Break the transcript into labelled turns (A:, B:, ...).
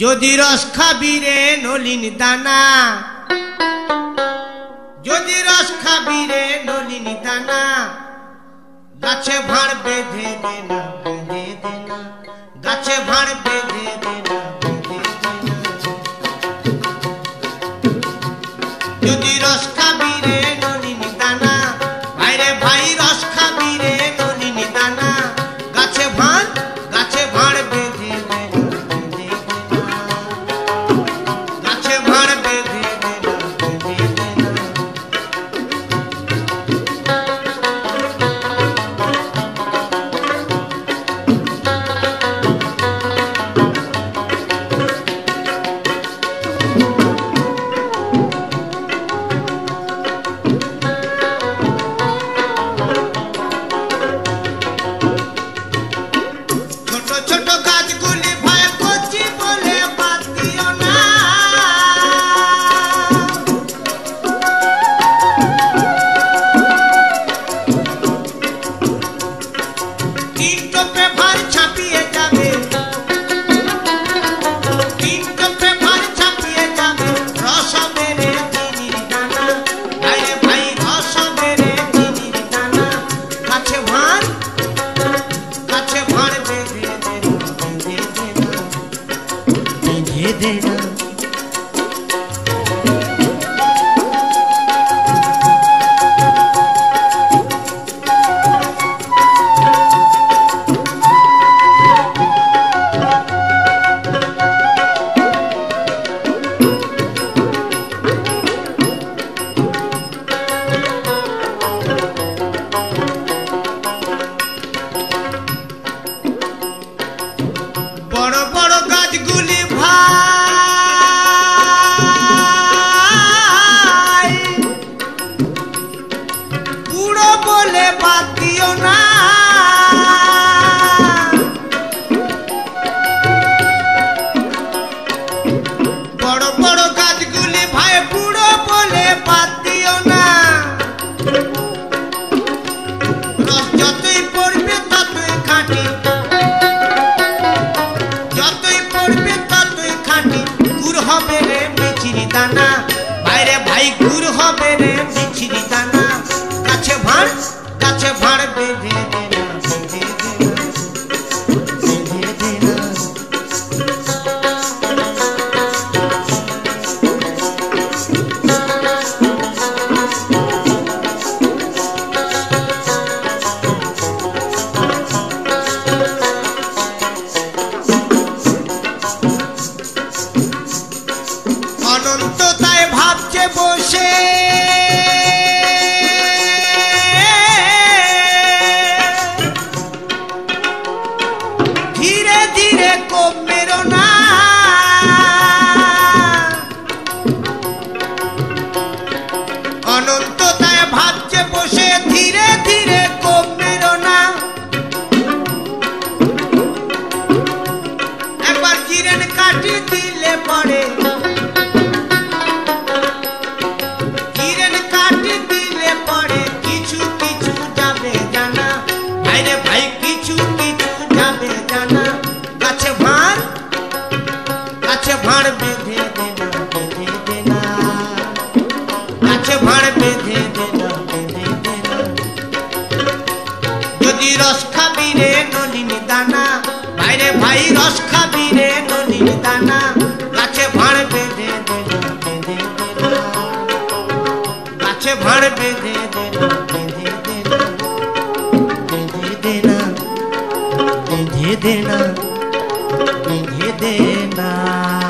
A: যদি রস খাবি রে নলিন দানা, যদি রস খাবি রে নলিন দানা, গাছে ভাড় বেঁধে দে না, বেঁধে দে না, গাছে ভাড় বেঁধে দে না, বেঁধে দে না। যদি রস খাবি রে নলিন দানা, ভাইরে ভাই রস খাবি রে নলিন দানা, গাছে ভাড় বেঁধে দে না, বেঁধে দে না, গাছে ভাড় বেঁধে দে না, বেঁধে দে না। রস খাবি রে নলিন দানা, ভাইরে ভাই রস খাবি রে নলিন দানা, গাছে ভাড় বেঁধে দে না, বেঁধে দে না, গাছে ভাড় বেঁধে দে না, বেঁধে দে না, বেঁধে দে না, বেঁধে দে না, বেঁধে দে না।